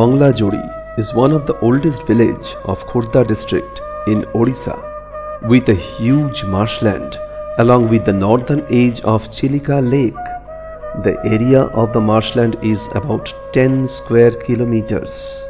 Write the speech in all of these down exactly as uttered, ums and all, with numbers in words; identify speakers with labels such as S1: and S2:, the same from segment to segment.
S1: Manglajodi is one of the oldest villages of Khurda district in Odisha, with a huge marshland along with the northern edge of Chilika Lake. The area of the marshland is about ten square kilometers.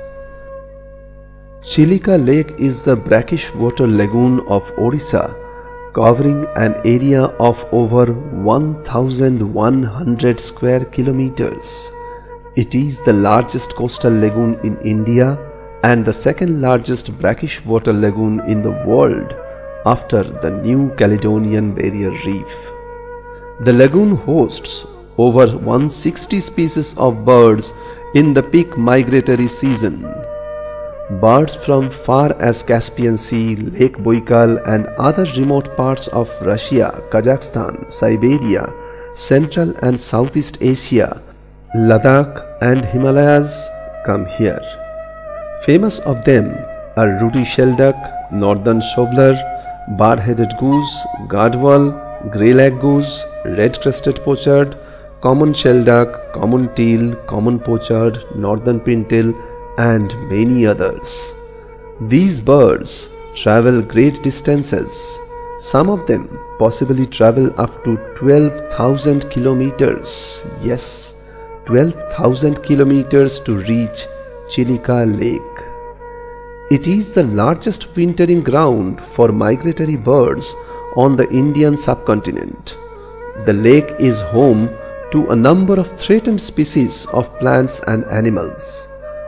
S1: Chilika Lake is the brackish water lagoon of Odisha, covering an area of over one thousand one hundred square kilometers. It is the largest coastal lagoon in India and the second largest brackish water lagoon in the world after the New Caledonian Barrier Reef. The lagoon hosts over one hundred sixty species of birds in the peak migratory season. Birds from far as Caspian Sea, Lake Baikal and other remote parts of Russia, Kazakhstan, Siberia, Central and Southeast Asia, Ladakh and Himalayas come here. Famous of them are ruddy shelduck, northern shoveler, bar-headed goose, gadwal, grey-lag goose, red-crested pochard, common shelduck, common teal, common pochard, northern pintail and many others. These birds travel great distances. Some of them possibly travel up to twelve thousand kilometers. Yes, twelve thousand kilometers to reach Chilika Lake. It is the largest wintering ground for migratory birds on the Indian subcontinent. The lake is home to a number of threatened species of plants and animals.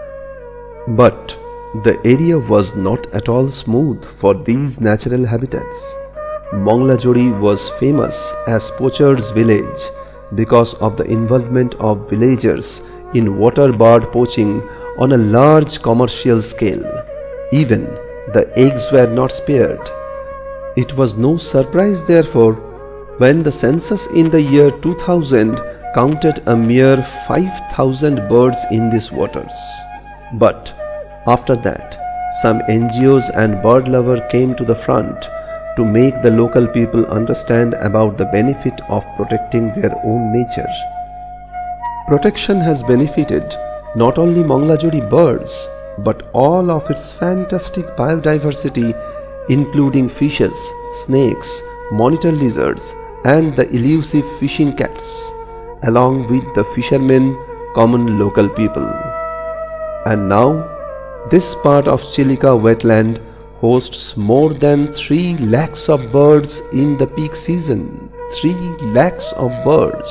S1: But the area was not at all smooth for these natural habitats. Manglajodi was famous as poacher's village because of the involvement of villagers in water bird poaching on a large commercial scale. Even the eggs were not spared. It was no surprise, therefore, when the census in the year two thousand counted a mere five thousand birds in these waters. But after that, some N G Os and bird lovers came to the front to make the local people understand about the benefit of protecting their own nature. Protection has benefited not only Manglajodi birds, but all of its fantastic biodiversity, including fishes, snakes, monitor lizards, and the elusive fishing cats, along with the fishermen, common local people. And now, this part of Chilika wetland hosts more than three lakhs of birds in the peak season. three lakhs of birds.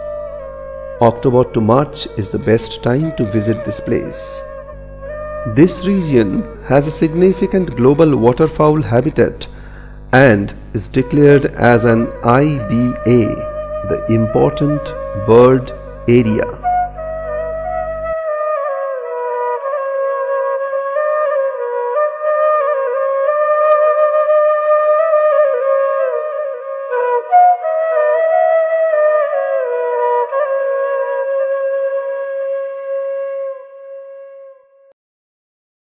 S1: October to March is the best time to visit this place. This region has a significant global waterfowl habitat and is declared as an I B A, the Important Bird Area.